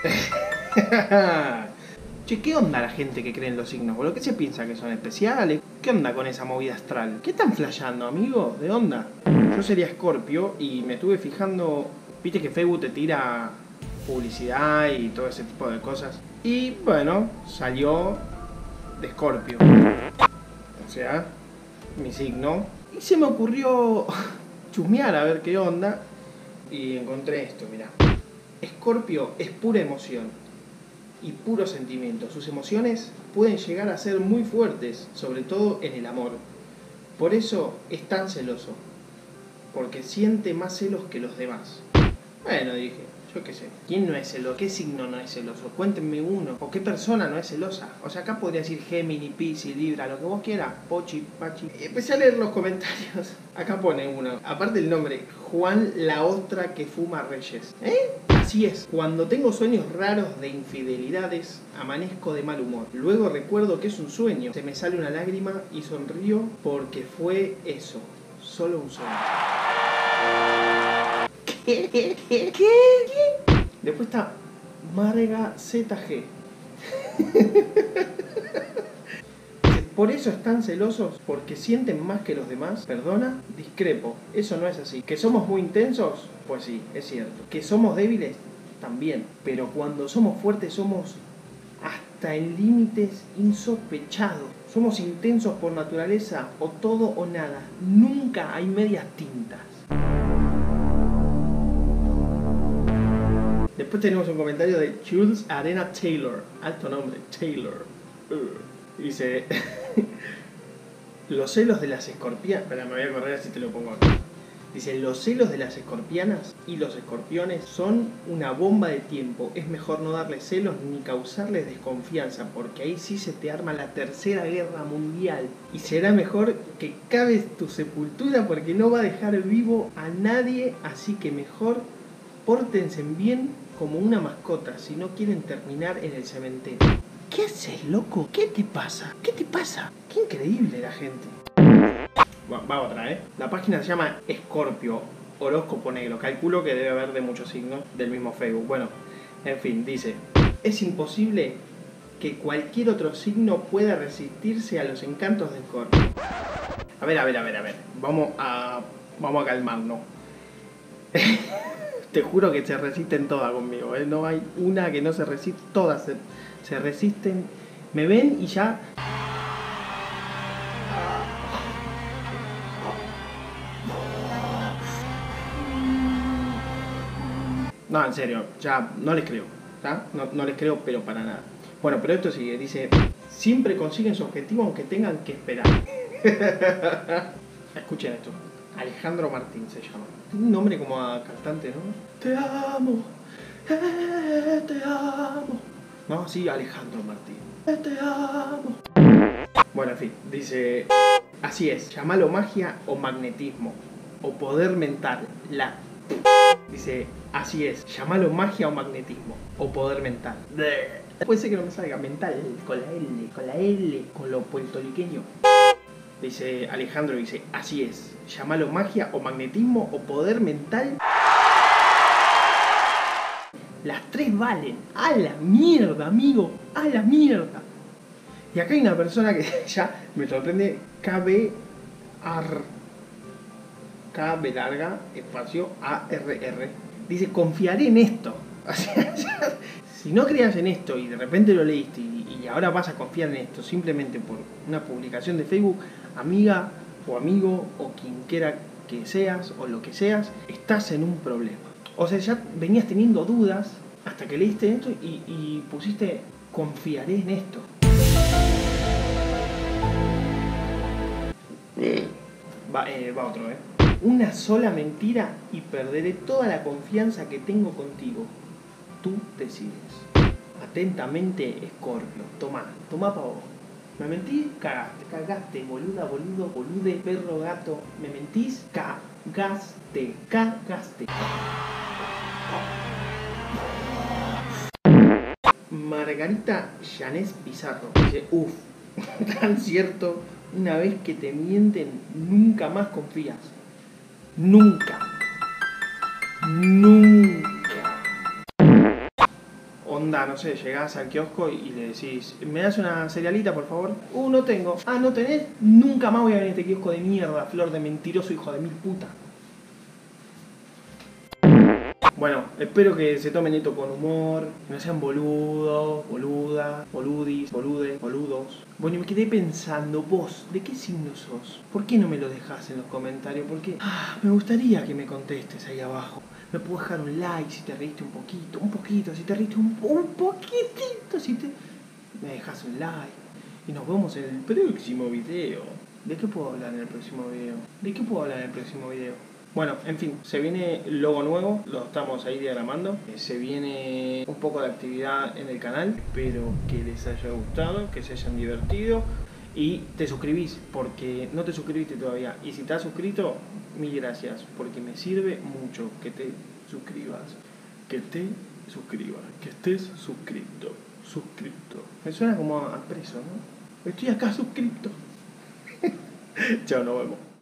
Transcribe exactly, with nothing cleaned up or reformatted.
Che, ¿qué onda la gente que cree en los signos, boludo? ¿Qué se piensa que son especiales? ¿Qué onda con esa movida astral? ¿Qué están flasheando, amigo? ¿De onda? Yo sería Escorpio y me estuve fijando... Viste que Facebook te tira publicidad y todo ese tipo de cosas. Y bueno, salió de Escorpio. O sea, mi signo. Y se me ocurrió chusmear a ver qué onda. Y encontré esto, mirá. Escorpio es pura emoción y puro sentimiento. Sus emociones pueden llegar a ser muy fuertes, sobre todo en el amor. Por eso es tan celoso, porque siente más celos que los demás. Bueno, dije, yo qué sé, ¿quién no es celoso? ¿Qué signo no es celoso? Cuéntenme uno. ¿O qué persona no es celosa? O sea, acá podría decir Géminis, Piscis, Libra, lo que vos quieras. Pochi, Pachi. Empecé a leer los comentarios. Acá pone uno. Aparte el nombre, Juan la ostra que fuma reyes. ¿Eh? Así es. Cuando tengo sueños raros de infidelidades, amanezco de mal humor. Luego recuerdo que es un sueño. Se me sale una lágrima y sonrío porque fue eso. Solo un sueño. ¿Qué? ¿Qué? ¿Qué? ¿Qué? Después está Marga Z G. Por eso están celosos, porque sienten más que los demás. Perdona, discrepo. Eso no es así. ¿Que somos muy intensos? Pues sí, es cierto. ¿Que somos débiles? También. Pero cuando somos fuertes somos hasta en límites insospechados. Somos intensos por naturaleza, o todo o nada. Nunca hay medias tintas. Después tenemos un comentario de Jules Arena Taylor. Alto nombre, Taylor. Uh. Dice... los celos de las escorpianas... Espera, me voy a correr así te lo pongo aquí. Dice, los celos de las escorpianas y los escorpiones son una bomba de tiempo. Es mejor no darles celos ni causarles desconfianza, porque ahí sí se te arma la tercera guerra mundial. Y será mejor que caves tu sepultura, porque no va a dejar vivo a nadie. Así que mejor pórtense bien como una mascota si no quieren terminar en el cementerio. ¿Qué haces, loco? ¿Qué te pasa? ¿Qué te pasa? Qué increíble la gente. Va, va otra, ¿eh? La página se llama Escorpio, horóscopo negro. Calculo que debe haber de muchos signos del mismo Facebook. Bueno, en fin, dice: es imposible que cualquier otro signo pueda resistirse a los encantos de Escorpio. A ver, a ver, a ver, a ver. Vamos a, vamos a calmarnos. Te juro que se resisten todas conmigo, ¿eh? No hay una que no se resiste, todas se, se resisten. Me ven y ya... No, en serio, ya no les creo, ¿tá? No, no les creo, pero para nada. Bueno, pero esto sigue, dice: siempre consiguen su objetivo aunque tengan que esperar. Escuchen esto. Alejandro Martín se llama. Tiene un nombre como a cantante, ¿no? Te amo, eh, te amo. No, sí, Alejandro Martín. Eh, te amo. Bueno, en fin, dice... así es, llámalo magia o magnetismo, o poder mental. La... Dice, así es, llámalo magia o magnetismo, o poder mental. Puede ser que no me salga mental, con la L, con la L, con lo puertorriqueño. Dice Alejandro, dice, así es, llámalo magia o magnetismo o poder mental. Las tres valen. A la mierda, amigo, a la mierda. Y acá hay una persona que ya me sorprende. K B R K B larga, espacio, A R R. Dice, confiaré en esto. O sea, ya, si no creas en esto y de repente lo leíste y, y ahora vas a confiar en esto simplemente por una publicación de Facebook, amiga o amigo o quien quiera que seas o lo que seas, estás en un problema. O sea, ya venías teniendo dudas hasta que leíste esto y, y pusiste, confiaré en esto. Va, eh, va otro, ¿eh? Una sola mentira y perderé toda la confianza que tengo contigo. Tú decides. Atentamente, Escorpio. Tomá, tomá pa' vos. ¿Me mentís? Cagaste. Cagaste, boluda, boludo, bolude, perro, gato. ¿Me mentís? Cagaste. Cagaste. Margarita Yanés Pizarro dice, uff, tan cierto, una vez que te mienten, nunca más confías. Nunca. Nunca. onda, no sé, llegás al kiosco y le decís, ¿me das una cerealita, por favor? Uh, no tengo. Ah, ¿no tenés? Nunca más voy a venir a este kiosco de mierda, flor de mentiroso hijo de mil puta. Bueno, espero que se tomen esto con humor, que no sean boludos, boludas, boludis, boludes, boludos. Bueno, y me quedé pensando, vos, ¿de qué signo sos? ¿Por qué no me lo dejás en los comentarios? Porque ah, me gustaría que me contestes ahí abajo. Me puedo dejar un like si te reíste un poquito, un poquito, si te reíste un, un poquitito, si te... Me dejas un like. Y nos vemos en el próximo video. ¿De qué puedo hablar en el próximo video? ¿De qué puedo hablar en el próximo video? Bueno, en fin, se viene logo nuevo, lo estamos ahí diagramando. Se viene un poco de actividad en el canal. Espero que les haya gustado, que se hayan divertido. Y te suscribís, porque no te suscribiste todavía. Y si te has suscrito, mil gracias, porque me sirve mucho que te suscribas. Que te suscribas, que estés suscrito, suscrito. Me suena como a preso, ¿no? Estoy acá suscrito. Chao, nos vemos.